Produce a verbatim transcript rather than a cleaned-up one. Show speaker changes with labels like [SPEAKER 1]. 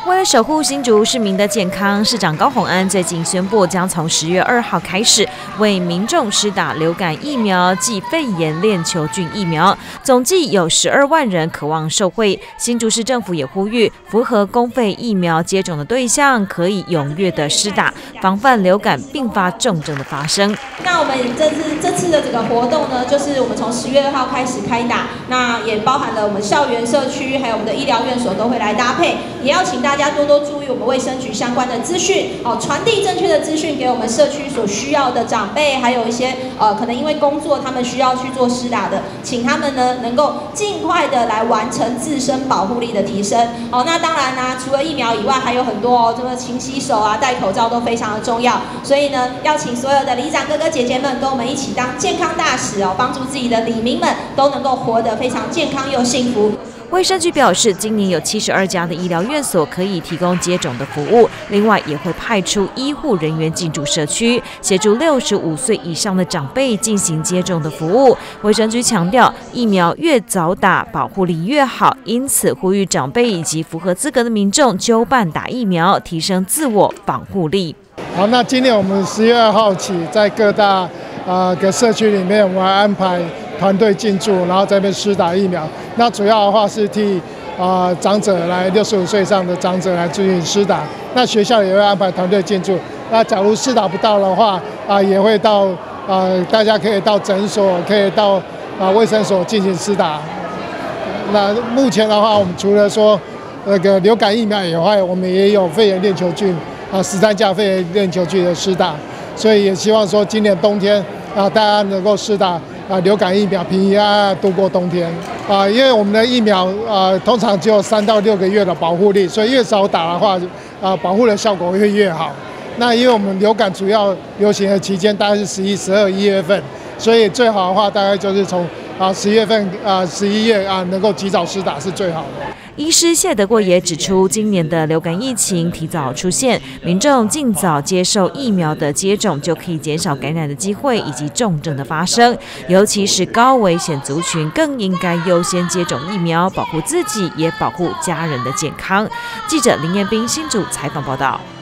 [SPEAKER 1] 为了守护新竹市民的健康，市长高虹安最近宣布，将从十月二号开始为民众施打流感疫苗暨肺炎链球菌疫苗，总计有十二万人渴望受惠。新竹市政府也呼吁，符合公费疫苗接种的对象可以踊跃的施打，防范流感并发重症的发生。
[SPEAKER 2] 那我们这次这次的这个活动呢，就是我们从十月二号开始开打，那也包含了我们校园、社区，还有我们的医疗院所都会来搭配，也要请大家。大家多多注意我们卫生局相关的资讯，哦，传递正确的资讯给我们社区所需要的长辈，还有一些呃可能因为工作他们需要去做施打的，请他们呢能够尽快的来完成自身保护力的提升。哦，那当然啦、啊，除了疫苗以外，还有很多哦，这个勤洗手啊、戴口罩都非常的重要。所以呢，要请所有的里长哥哥姐姐们跟我们一起当健康大使哦，帮助自己的里民们都能够活得非常健康又幸福。
[SPEAKER 1] 卫生局表示，今年有七十二家的医疗院所可以提供接种的服务，另外也会派出医护人员进驻社区，协助六十五岁以上的长辈进行接种的服务。卫生局强调，疫苗越早打，保护力越好，因此呼吁长辈以及符合资格的民众纠办打疫苗，提升自我防护力。
[SPEAKER 3] 好，那今年我们十月二号起，在各大啊个社区里面，我们安排团队进驻，然后在那边施打疫苗。那主要的话是替啊、呃、长者来六十五岁以上的长者来进行施打。那学校也会安排团队进驻。那假如施打不到的话，啊、呃、也会到啊、呃、大家可以到诊所，可以到啊、呃、卫生所进行施打。那目前的话，我们除了说那个流感疫苗以外，我们也有肺炎链球菌啊十三价肺炎链球菌的施打。所以也希望说今年冬天啊大家能够施打。啊，流感疫苗平平安安度过冬天啊，因为我们的疫苗啊，通常只有三到六个月的保护力，所以越早打的话，啊，保护的效果会越好。那因为我们流感主要流行的期间大概是十一、十二、一月份，所以最好的话大概就是从啊十月份啊十一月啊能够及早施打是最好的。
[SPEAKER 1] 医师谢德过也指出，今年的流感疫情提早出现，民众尽早接受疫苗的接种，就可以减少感染的机会以及重症的发生。尤其是高危险族群，更应该优先接种疫苗，保护自己，也保护家人的健康。记者林彦斌新竹采访报道。